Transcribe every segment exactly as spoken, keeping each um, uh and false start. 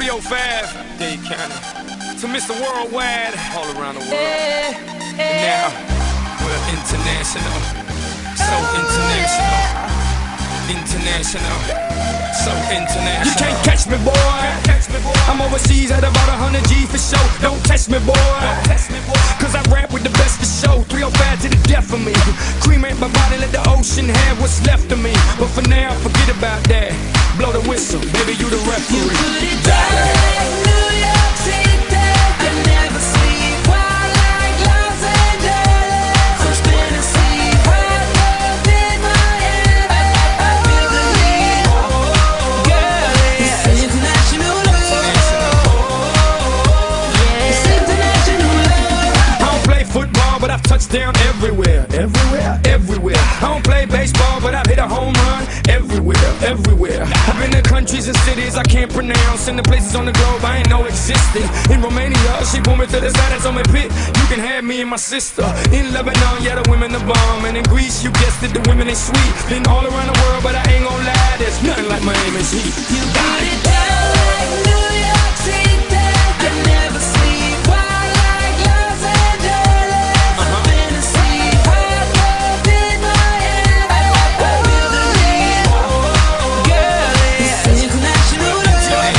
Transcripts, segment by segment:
three oh five, Dade County. To Mister Worldwide, all around the world. And now, we're international. So international. International. So international. You can't catch me, boy. I'm overseas at about a hundred G for show. Don't test me, boy. Cause I rap with the best for show. three oh five to the death of me. Cremate my body, let the ocean have what's left of me. But for now, forget about that. Blow the whistle, baby, you the referee. You put it down like New York City. I never sleep while like Los Angeles. I'm spinning sleep hot love in my head. I, I, I feel the heat. Girl, it's international love. It's international love. I don't play football, but I've touched down everywhere. Everywhere, everywhere. I don't play baseball, but I've hit a home run everywhere, everywhere. I've been to countries and cities I can't pronounce, and the places on the globe I ain't know existed. In Romania, she pulled me to the side and told me, Pit, you can have me and my sister. In Lebanon, yeah, the women are bomb. And in Greece, you guessed it, the women ain't sweet. Been all around the world, but I ain't gon' lie, there's nothing like Miami's heat. You put it down like New York City. I never sleep while like Los Angeles. I'm spinning sleep hot love in my head. I, I, I feel the heat. Girl, it's international love.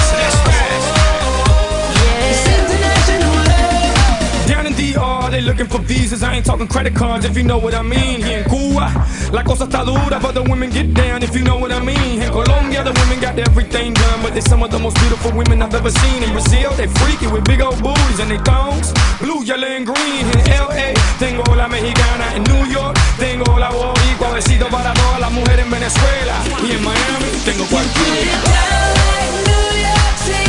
It's international love. Down in D R, they looking for visas. I ain't talking credit cards, if you know what I mean. Here in Cuba, la cosa está dura, but the women get down, if you know what I mean. In Colombia, the women got everything done, but they're some of the most beautiful women I've ever seen. In Brazil, they freaky with big old booties and they thongs, blue, yellow, and green. In L A, tengo la mexicana. In New York, tengo la boricua. Besito para todas las mujeres en Venezuela. Y en Miami, tengo Put cualquiera. it down like New York City.